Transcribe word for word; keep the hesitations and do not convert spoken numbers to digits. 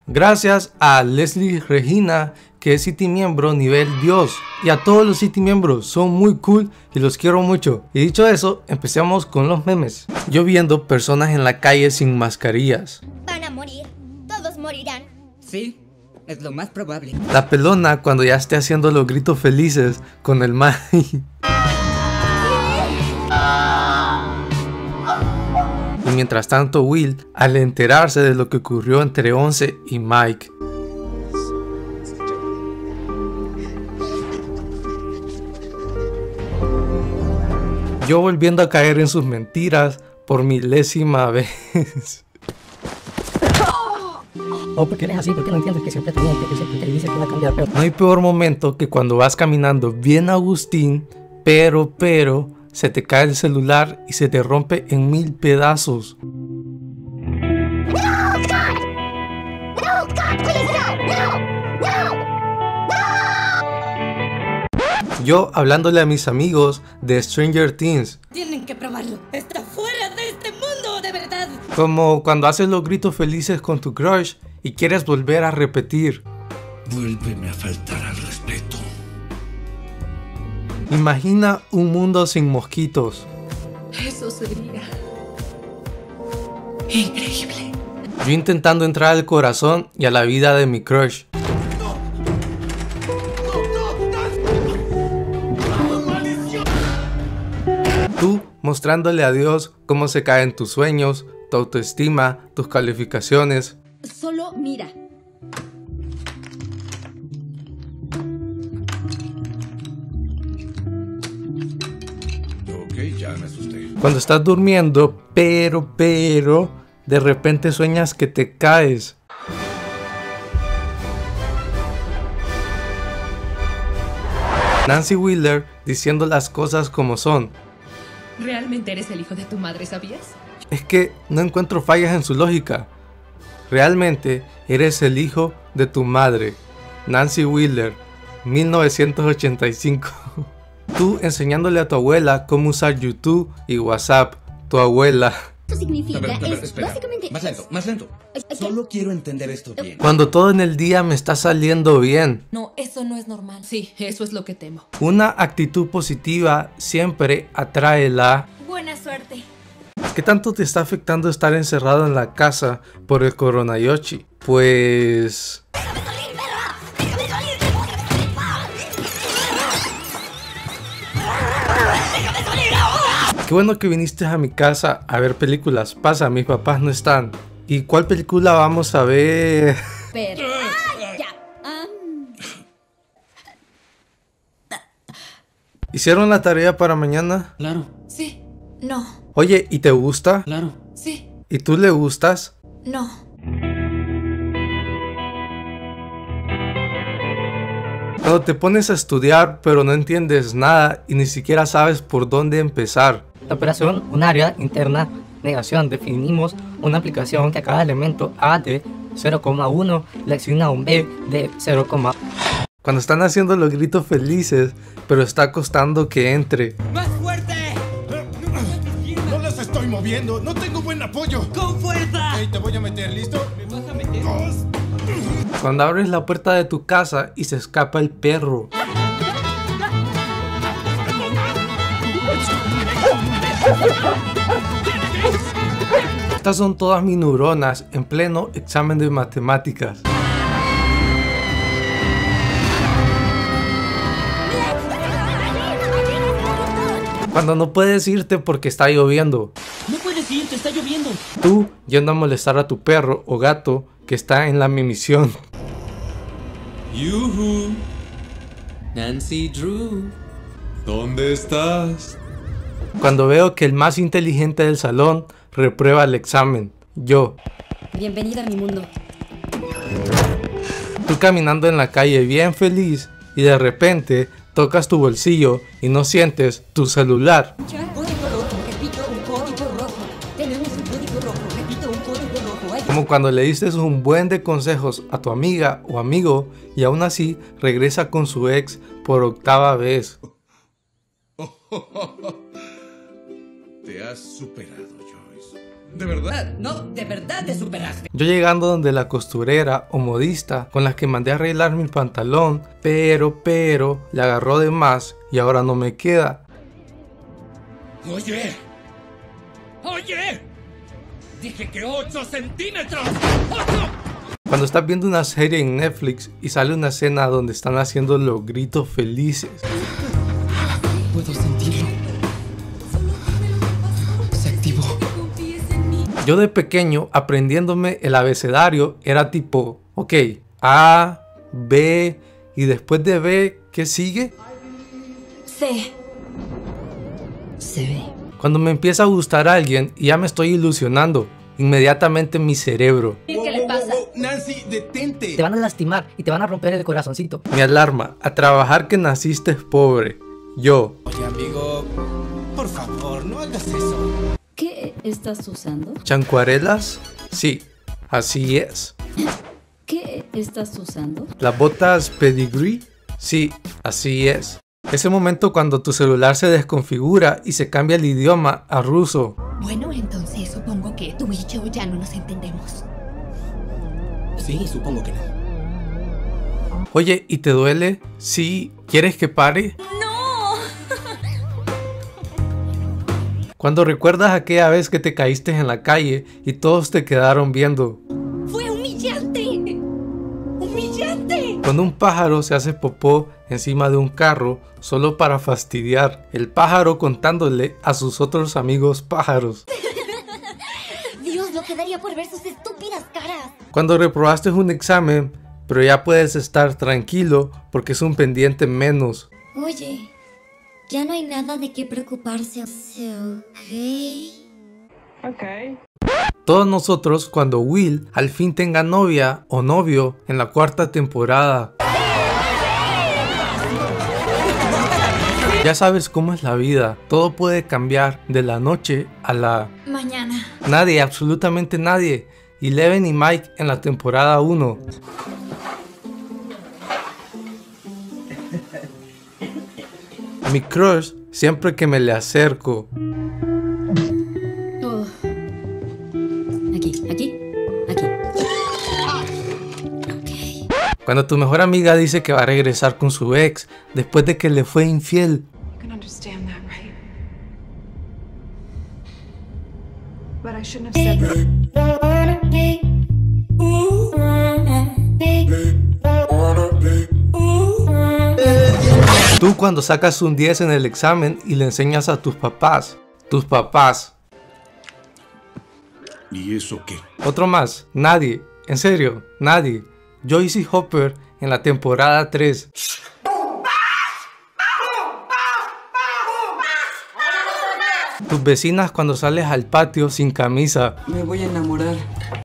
Gracias a Leslie Regina, que es City miembro nivel Dios, y a todos los City miembros, son muy cool y los quiero mucho. Y dicho eso, empecemos con los memes. Yo viendo personas en la calle sin mascarillas. Van a morir, todos morirán. Sí, es lo más probable. La pelona cuando ya esté haciendo los gritos felices con el Mike. Y mientras tanto Will, al enterarse de lo que ocurrió entre Once y Mike. Yo volviendo a caer en sus mentiras por milésima vez. Oh, porque eres así, porque no entiendes que siempre te miente, que siempre te dice que va a cambiar, pero... No hay peor momento que cuando vas caminando bien Agustín, pero, pero, se te cae el celular y se te rompe en mil pedazos. No, God! No, God, please, no, no, no, no. Yo hablándole a mis amigos de Stranger Things. Tienen que probarlo. Está fuera de este mundo, de verdad. Como cuando haces los gritos felices con tu crush y quieres volver a repetir. Vuélveme a faltar al respeto. Imagina un mundo sin mosquitos. Eso sería increíble. Yo intentando entrar al corazón y a la vida de mi crush. Tú mostrándole a Dios cómo se caen tus sueños, tu autoestima, tus calificaciones. Solo mira. Ok, ya me asusté. Cuando estás durmiendo, pero, pero, de repente sueñas que te caes. Nancy Wheeler diciendo las cosas como son. ¿Realmente eres el hijo de tu madre, sabías? Es que no encuentro fallas en su lógica. Realmente eres el hijo de tu madre. Nancy Wheeler, mil novecientos ochenta y cinco. Tú enseñándole a tu abuela cómo usar YouTube y WhatsApp. Tu abuela. Eso significa, A ver, a ver, es espera. básicamente... Más lento, más lento. Ok. Solo quiero entender esto bien. Cuando todo en el día me está saliendo bien. No, eso no es normal. Sí, eso es lo que temo. Una actitud positiva siempre atrae la... Buena suerte. ¿Qué tanto te está afectando estar encerrado en la casa por el coronayoshi? Pues... Qué bueno que viniste a mi casa a ver películas. Pasa, mis papás no están. ¿Y cuál película vamos a ver? Pero... ¡Ay, ya! Ah, ¿Hicieron la tarea para mañana? Claro, Sí, no, Oye, ¿y te gusta? claro. sí, ¿Y tú le gustas? no. Cuando te pones a estudiar pero no entiendes nada y ni siquiera sabes por dónde empezar. La operación, un área interna, negación, definimos una aplicación que a cada elemento A de cero coma uno le asigna un B de cero, Cuando están haciendo los gritos felices pero está costando que entre. ¡Más fuerte! No las estoy moviendo, no tengo buen apoyo. ¡Con fuerza! Ey, te voy a meter, ¿listo? ¿Me vas a meter? Dos. Cuando abres la puerta de tu casa y se escapa el perro. Estas son todas mis neuronas en pleno examen de matemáticas. Cuando no puedes irte porque está lloviendo. No puedes ir, te está lloviendo. Tú yendo a molestar a tu perro o gato que está en la misión. Yuhu, Nancy Drew, ¿dónde estás? Cuando veo que el más inteligente del salón reprueba el examen. Yo. Bienvenida a mi mundo. Tú caminando en la calle bien feliz y de repente tocas tu bolsillo y no sientes tu celular. Código rojo, repito, un código rojo. Tenemos un código rojo, repito, un código rojo. Ay, Como cuando le diste un buen de consejos a tu amiga o amigo y aún así regresa con su ex por octava vez. Te has superado, Joyce. ¿De verdad? No, de verdad te superaste. Yo llegando donde la costurera o modista con la que mandé a arreglar mi pantalón, pero, pero, le agarró de más y ahora no me queda. Oye. Oye. Dije que ocho centímetros. ¡ocho! Cuando estás viendo una serie en Netflix y sale una escena donde están haciendo los gritos felices. Puedo sentirlo. Se activó. Yo de pequeño, aprendiéndome el abecedario, era tipo, ok, A, B, y después de B, ¿qué sigue? C. Se ve. Cuando me empieza a gustar a alguien y ya me estoy ilusionando, inmediatamente mi cerebro, ¿Qué le pasa? Nancy, detente. Te van a lastimar y te van a romper el corazoncito. mi alarma, a trabajar que naciste pobre. Yo, Oye, amigo, por favor, no hagas eso. ¿Qué estás usando? ¿chancuarelas? Sí, así es. ¿Qué estás usando? ¿Las botas pedigree? Sí, así es. Ese momento cuando tu celular se desconfigura y se cambia el idioma a ruso. Bueno, entonces supongo que tú y yo ya no nos entendemos. Sí, supongo que no. Oye, ¿y te duele? Sí, ¿quieres que pare? ¡No! Cuando recuerdas aquella vez que te caíste en la calle y todos te quedaron viendo. ¡Fue humillante! ¡Humillante! Cuando un pájaro se hace popó encima de un carro solo para fastidiar. El pájaro contándole a sus otros amigos pájaros. Dios, lo que daría por ver sus estúpidas caras. Cuando reprobaste un examen, pero ya puedes estar tranquilo porque es un pendiente menos. Oye, ya no hay nada de qué preocuparse, ¿ok? Todos nosotros cuando Will al fin tenga novia o novio en la cuarta temporada. Ya sabes cómo es la vida, todo puede cambiar de la noche a la... Mañana. Nadie, absolutamente nadie. Eleven y Mike en la temporada uno. Mi crush siempre que me le acerco. Oh. Aquí, aquí, aquí. Ok. Cuando tu mejor amiga dice que va a regresar con su ex después de que le fue infiel. You can understand that, right? But I shouldn't have said that. Tú cuando sacas un diez en el examen y le enseñas a tus papás. Tus papás. ¿Y eso qué? Otro más. Nadie. En serio, nadie. Joyce Hopper en la temporada tres. Tus vecinas cuando sales al patio sin camisa. Me voy a enamorar.